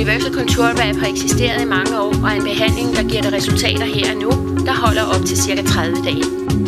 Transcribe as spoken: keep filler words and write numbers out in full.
Universal Contour Wrap har eksisteret i mange år og er en behandling, der giver dig resultater her og nu, der holder op til cirka tredive dage.